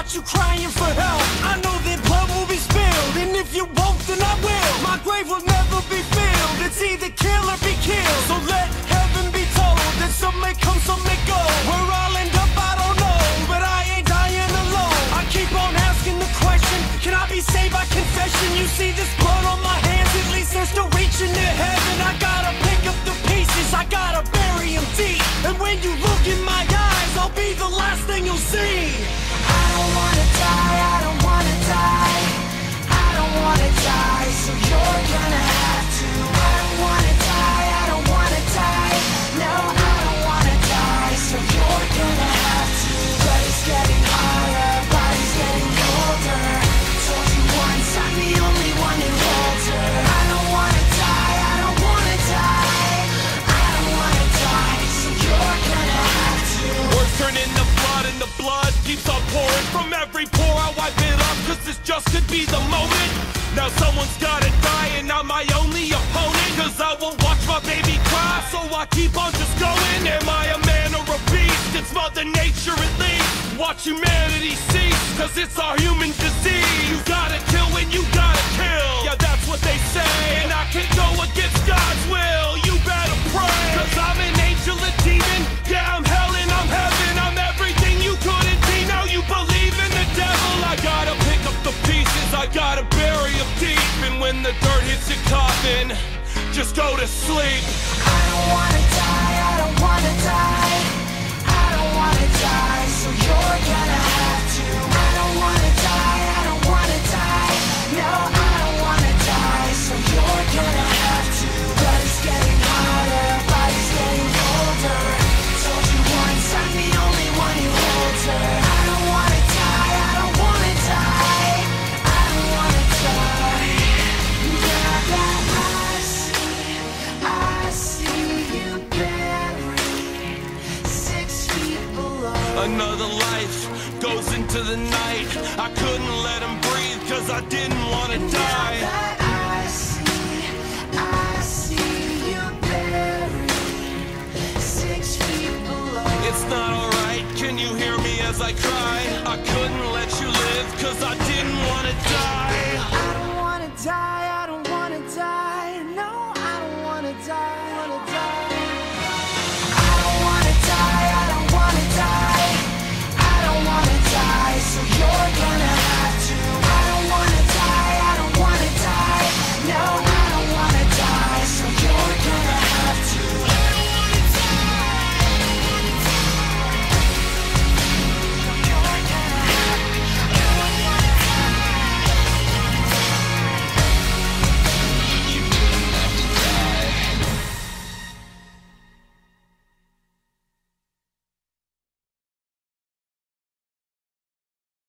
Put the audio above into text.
watch you crying for help. I know that blood will be spilled, and if you won't, then I will. My grave will never be filled. It's either kill or be killed. So let heaven be told that some may come, some may go. Where I'll end up, I don't know, but I ain't dying alone. I keep on asking the question, can I be saved by confession? You see this blood on my hands, at least they're still reaching to heaven. I gotta pick up the pieces, I gotta bury them deep. And when you look in my eyes, I'll be the last thing you'll see. I don't wanna die, I don't wanna die. I don't wanna die, so you're gonna have to. I don't wanna die, I don't wanna die. No, I don't wanna die, so you're gonna have to. But it's getting harder, body's getting older. Told you once, I'm the only one who holds her. I don't wanna die, I don't wanna die. I don't wanna die, so you're gonna have to. Words turn into blood and the blood keeps on pouring. From every pore I wipe it up, cause this just could be the moment. Now someone's gotta die and I'm my only opponent. Cause I won't watch my baby cry, so I keep on just going. Am I a man or a beast? It's Mother Nature at least. Watch humanity cease, cause it's our human disease. You gotta kill when you gotta kill. Yeah, that's what they say. And I can't go against God's will. You better pray, cause I'm an angel, a demon. Yeah, I'm hell and I'm heaven. I'm everything you couldn't be. Now you believe in the devil. I gotta pick up the pieces, I gotta bury them deep. And when the dirt hits your coffin, just go to sleep. I don't wanna die, I don't wanna die. I don't wanna die, so you're gonna have to. I don't wanna die, I don't wanna die. No, I don't wanna die, so you're gonna have to. But it's getting harder, body's getting older. Told you once, I'm the only one who holds her. I don't wanna die, I don't wanna die. I don't wanna die. Now that I see you buried 6 feet below. Another life goes into the night. I couldn't let him breathe cause I didn't wanna die. Now that I see you buried 6 feet below. It's not alright, can you hear me as I cry? I couldn't let you live cause I didn't wanna die. I don't wanna die.